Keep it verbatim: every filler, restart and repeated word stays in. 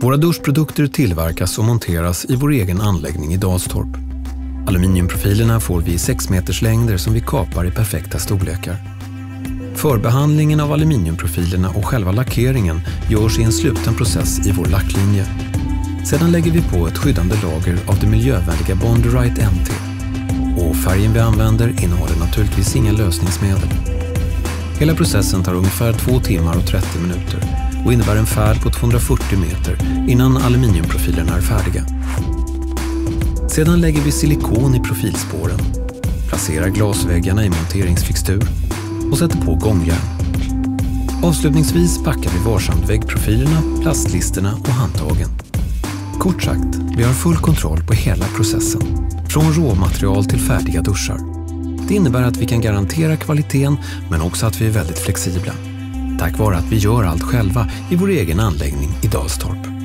Våra duschprodukter tillverkas och monteras i vår egen anläggning i Dalstorp. Aluminiumprofilerna får vi i sex meters längder som vi kapar i perfekta storlekar. Förbehandlingen av aluminiumprofilerna och själva lackeringen görs i en sluten process i vår lacklinje. Sedan lägger vi på ett skyddande lager av det miljövänliga Bondurite N T. Och färgen vi använder innehåller naturligtvis inga lösningsmedel. Hela processen tar ungefär två timmar och trettio minuter och innebär en färd på tvåhundrafyrtio meter innan aluminiumprofilerna är färdiga. Sedan lägger vi silikon i profilspåren, placerar glasväggarna i monteringsfixtur och sätter på gångjärn. Avslutningsvis packar vi varsamt väggprofilerna, plastlisterna och handtagen. Kort sagt, vi har full kontroll på hela processen, från råmaterial till färdiga duschar. Det innebär att vi kan garantera kvaliteten men också att vi är väldigt flexibla. Tack vare att vi gör allt själva i vår egen anläggning i Dalstorp.